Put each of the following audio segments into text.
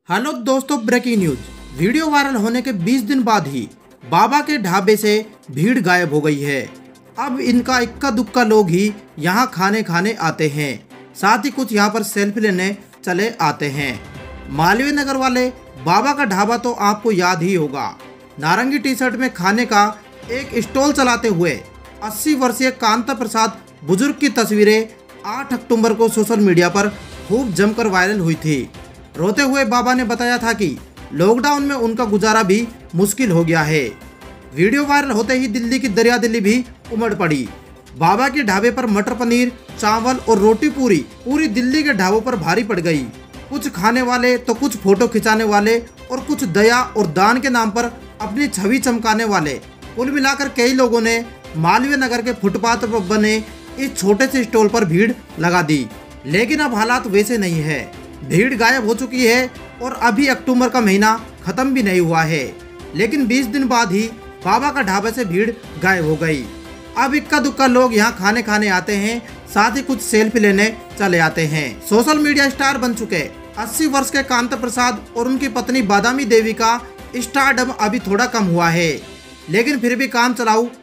Hello दोस्तों, breaking news. Video viral होने के 20 दिन बाद ही बाबा के ढाबे से भीड़ गायब हो गई है। अब इनका इक्का दुक्का लोग ही यहां खाने आते हैं, साथ ही कुछ यहां पर सेल्फी लेने चले आते हैं। मालवीय नगर वाले बाबा का ढाबा तो आपको याद ही होगा। नारंगी टी शर्ट में खाने का एक स्टॉल चलाते हुए 80 वर्षीय कांता प्रसाद बुजुर्ग की तस्वीरें 8 अक्टूबर को सोशल मीडिया पर खूब जमकर वायरल हुई थी। रोते हुए बाबा ने बताया था कि लॉकडाउन में उनका गुजारा भी मुश्किल हो गया है। वीडियो वायरल होते ही दिल्ली की दरिया दिल्ली भी उमड़ पड़ी। बाबा के ढाबे पर मटर पनीर, चावल और रोटी पूरी दिल्ली के ढाबों पर भारी पड़ गई। कुछ खाने वाले तो कुछ फोटो खिंचाने वाले और कुछ दया और दान के नाम पर अपनी छवि चमकाने वाले। कुल मिलाकर कई लोगों ने मालवीय नगर के फुटपाथ पर बने इस छोटे से स्टॉल पर भीड़ लगा दी। लेकिन अब हालात वैसे नहीं है। भीड़ गायब हो चुकी है और अभी अक्टूबर का महीना खत्म भी नहीं हुआ है, लेकिन 20 दिन बाद ही बाबा का ढाबे से भीड़ गायब हो गई। अब इक्का दुक्का लोग यहाँ खाने आते हैं, साथ ही कुछ सेल्फी लेने चले आते हैं। सोशल मीडिया स्टार बन चुके 80 वर्ष के कांता प्रसाद और उनकी पत्नी बादामी देवी का स्टारडम अभी थोड़ा कम हुआ है, लेकिन फिर भी काम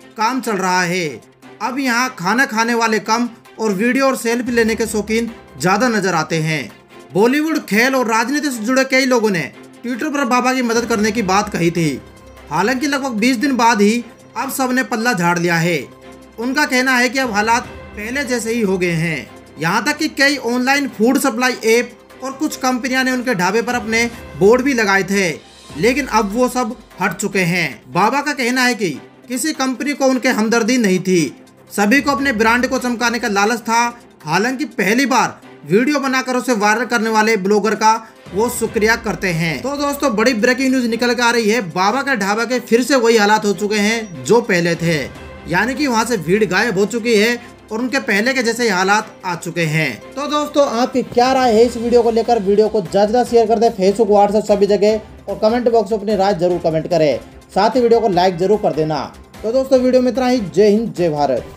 चल रहा है। अब यहाँ खाने वाले कम और वीडियो और सेल्फी लेने के शौकीन ज्यादा नजर आते हैं। बॉलीवुड, खेल और राजनीति से जुड़े कई लोगों ने ट्विटर पर बाबा की मदद करने की बात कही थी। हालांकि लगभग 20 दिन बाद ही अब सबने पल्ला झाड़ लिया है। उनका कहना है कि अब हालात पहले जैसे ही हो गए हैं। यहाँ तक कि कई ऑनलाइन फूड सप्लाई ऐप और कुछ कंपनियां ने उनके ढाबे पर अपने बोर्ड भी लगाए थे, लेकिन अब वो सब हट चुके हैं। बाबा का कहना है कि किसी कंपनी को उनके हमदर्दी नहीं थी, सभी को अपने ब्रांड को चमकाने का लालच था। हालांकि पहली बार वीडियो बनाकर उसे वायरल करने वाले ब्लॉगर का वो शुक्रिया करते हैं। तो दोस्तों, बड़ी ब्रेकिंग न्यूज निकल कर आ रही है। बाबा का ढाबा के फिर से वही हालात हो चुके हैं जो पहले थे, यानी कि वहां से भीड़ गायब हो चुकी है और उनके पहले के जैसे हालात आ चुके हैं। तो दोस्तों, आपकी क्या राय है इस वीडियो को लेकर? वीडियो को ज्यादा शेयर कर दे, फेसबुक, व्हाट्सएप सभी जगह, और कमेंट बॉक्स में अपनी राय जरूर कमेंट करें। साथ ही वीडियो को लाइक जरूर कर देना। तो दोस्तों, वीडियो में इतना ही। जय हिंद, जय भारत।